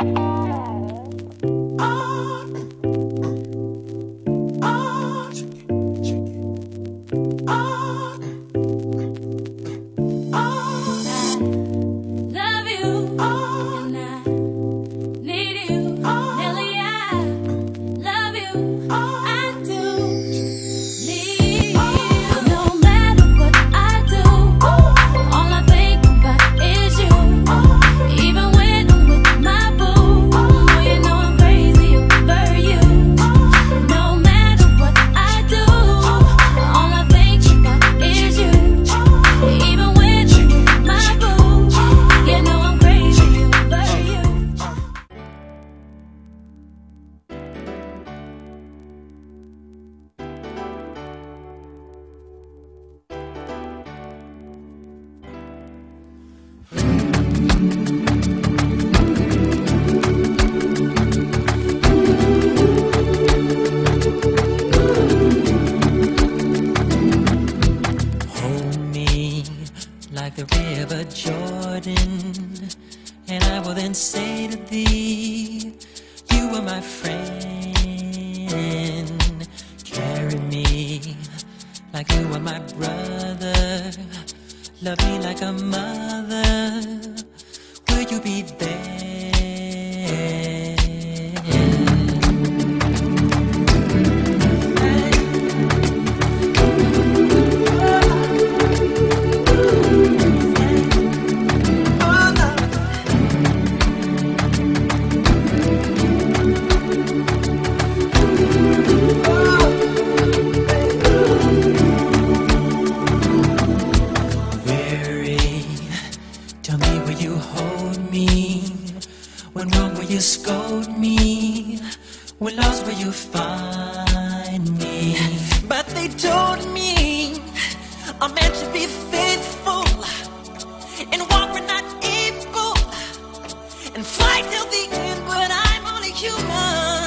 the river Jordan, and I will then say to thee, you are my friend. Carry me like you are my brother, love me like a mother. Will you be there? Tell me, will you hold me? When wrong, will you scold me? When lost, will you find me? But they told me a man should be faithful and walk when not able and fight till the end, but I'm only human.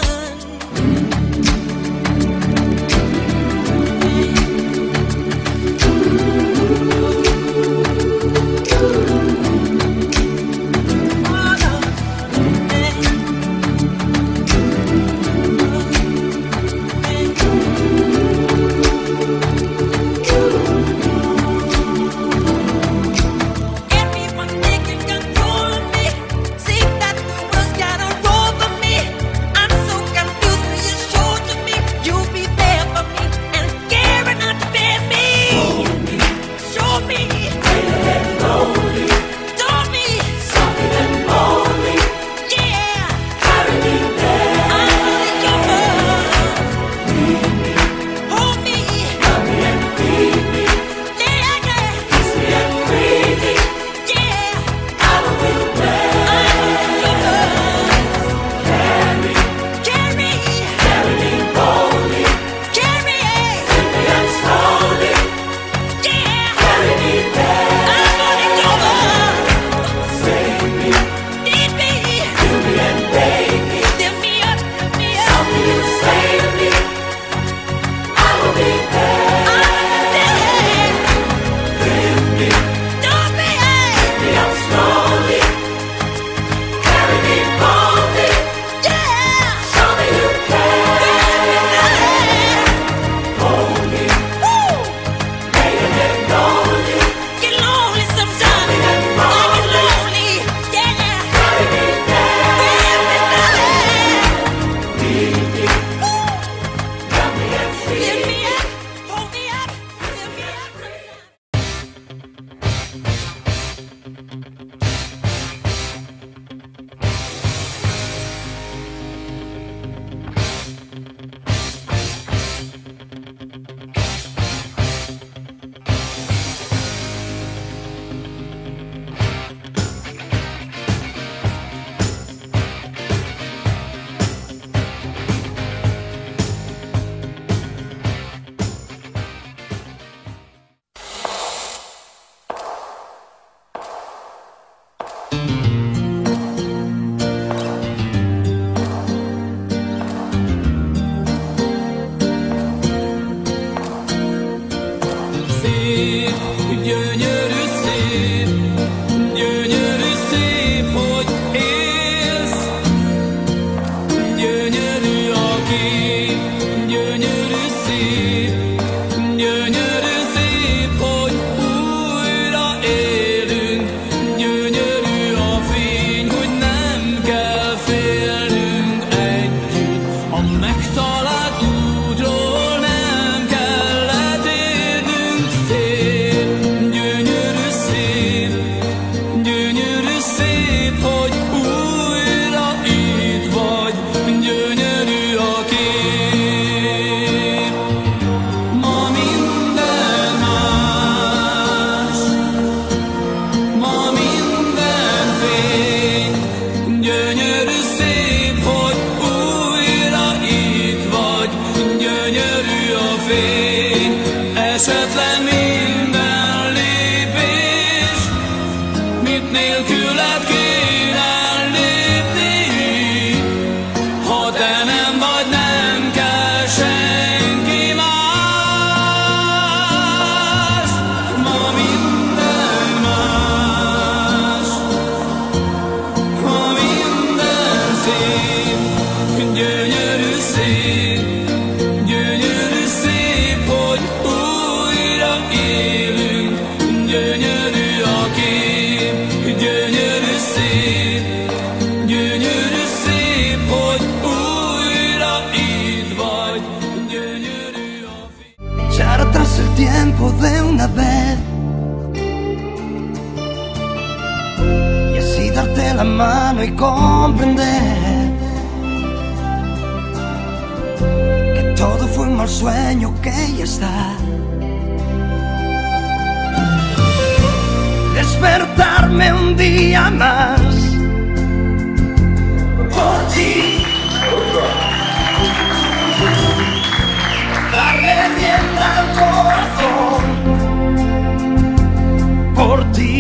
nélküled kéne lépni, ha te nem vagy, nem kell senki más. Ma minden más, ma minden szép, gyönyörű szép, gyönyörű szép, hogy újra élünk, gyönyörű a kép, gyönyörű szép, gyönyörű szép, hogy újra itt vagy, gyönyörű a fény. Echar atrás el tiempo de una vez y así darte la mano y comprender que todo fue un mal sueño que ya está. Despertarme un día más por ti, darle rienda al corazón por ti.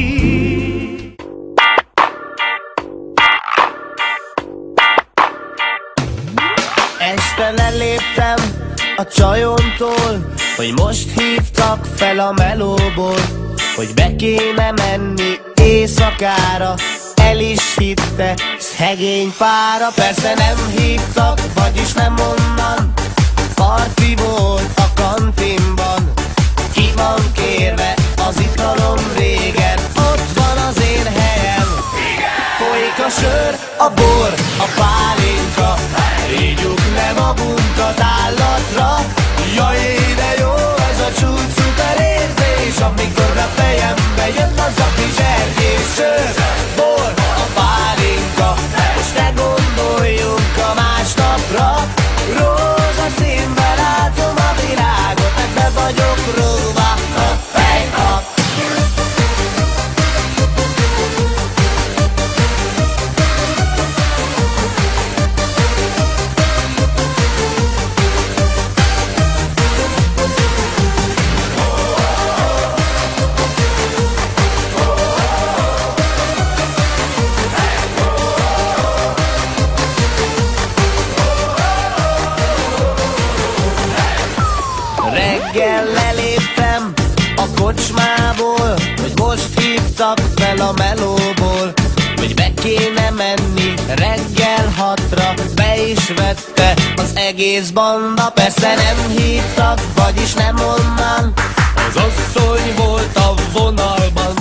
Este leléptem a csajomtól, hogy most hívtak fel a melóból, hogy be kéne menni éjszakára. El is hitte, szegény pára. Persze nem hívtak, vagyis nem onnan. Parti volt a kantinban, ki van kérve az italom régen. Ott van az én helyem, folyik a sör, a bor, a pálinka. Ígyuk le magunkat állatra. Jaj, de jó ez a csúcs szuper érzés, amikor a fejembe jön az a kizsergés. Sör, bor, a pálinka, most ne gondoljunk a másnapra. Rózsaszínben látom a világot, ebbe vagyok róva. Hey, Reggel leléptem a kocsmából, hogy most hívtak fel a melóból, hogy be kéne menni reggel 6-ra. Be is vette az egész banda, persze nem hívtak, vagyis nem onnan. Az asszony volt a vonalban,